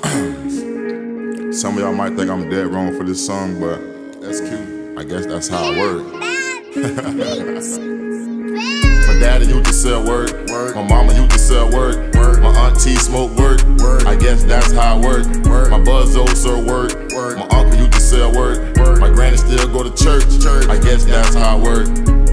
Some of y'all might think I'm dead wrong for this song, but that's cute. I guess that's how it works. My daddy used to sell word. My mama used to sell word. My auntie smoked word. I guess that's how it works. My buzzo serve word. My uncle used to sell word. My granny still go to church. I guess that's how it works.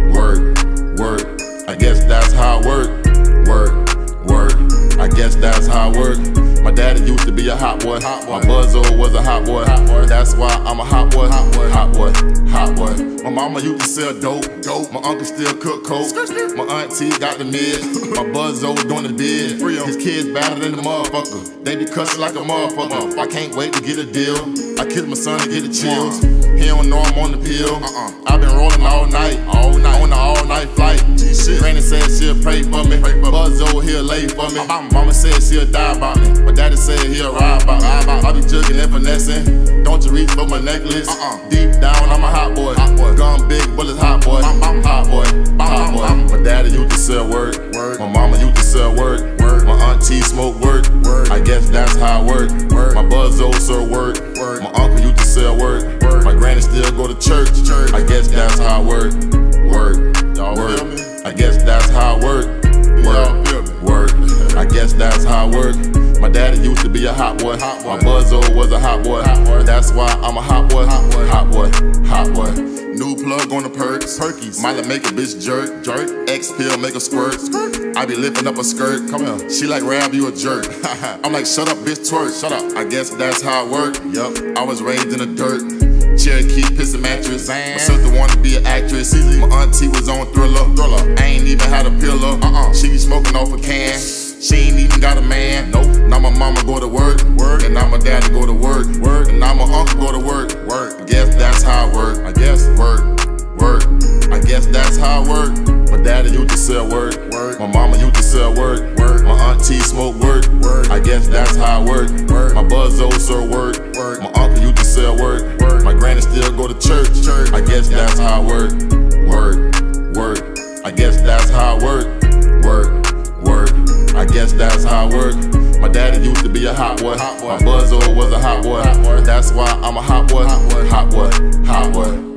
Word. I guess that's how it works. Word. I guess that's how it works. My daddy used to be a hot boy. My buzzo was a hot boy. That's why I'm a hot boy. Hot boy. My mama used to sell dope. My uncle still cook coke. My auntie got the mid. My buzzo doing the bid. His kids better than the motherfucker. They be cussing like a motherfucker. I can't wait to get a deal. I killed my son to get the chills. He don't know I'm on the pill. I've been rolling all night. On the all-night flight. Granny said she'll pray for me. Buzzo he'll lay for me. Mama said she'll die about me. But daddy said he'll ride about me. I be jugging and finessing. Don't you reach for my necklace. Deep down I'm a hot boy. Gun big bullets hot boy. Hot boy. My daddy used to sell word. My mama used to sell word. My auntie smoke word. I guess that's how it works. My buzzo serve word. My uncle used to sell word. My granny still go to church. I guess that's how it works. Y'all feel me? I guess that's how it works. Word. I guess that's how it works. My daddy used to be a hot boy. My buzzo was a hot boy. That's why I'm a hot boy. Hot boy. New plug on the perkies. Might make a bitch jerk. X pill make a squirt. I be lifting up a skirt. Come here. She like Rab, you a jerk. I'm like, shut up, bitch, twerk. Shut up. I guess that's how it work. Yup. I was raised in the dirt. Cherokee pissing mattress. My sister wanted to be an actress. My auntie was on Thriller. I ain't even had a pillow. She be smoking off a can. She ain't even got a man. Nope. Now my mama go to work. And now my daddy go to work. And now my uncle go to work. I guess that's how it work. I guess work. I guess that's how it work. My daddy used to sell word. My mama used to sell word. My auntie smoke word. I guess that's how it work. My buzzo serve word. My uncle used to sell word. My granny still go to church. I guess that's how it work. Word. I guess that's how it work. Word. I guess that's how it work. My daddy used to be a hot boy. My buzzo was a hot boy. That's why I'm a hot boy. Hot boy.